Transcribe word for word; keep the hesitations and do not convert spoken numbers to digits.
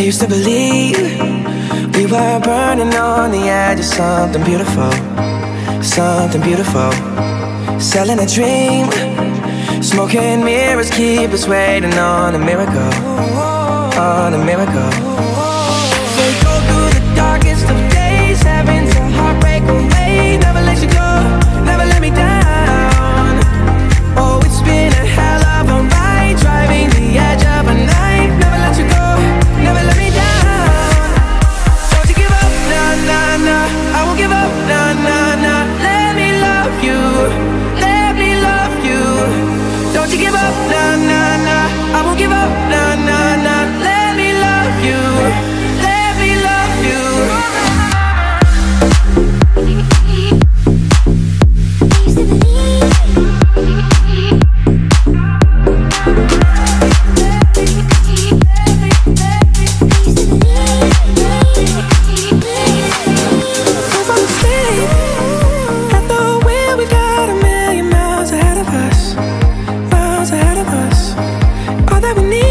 used to believe we were burning on the edge of something beautiful, something beautiful. Selling a dream, smoking mirrors keep us waiting on a miracle, on a miracle. We go through the darkest of days, having to heartbreak away. Never let you go, never let me down. Oh, it's been a hell of a ride, driving the edge of a knife. Never let you go, never let me down. Don't you give up, nah, nah, nah. I won't give up, nah, nah, nah. Let me love you, let me love you. Don't you give up, nah, nah, nah. I won't give up, nah, nah, nah. Let me love you, let me love you. All that we need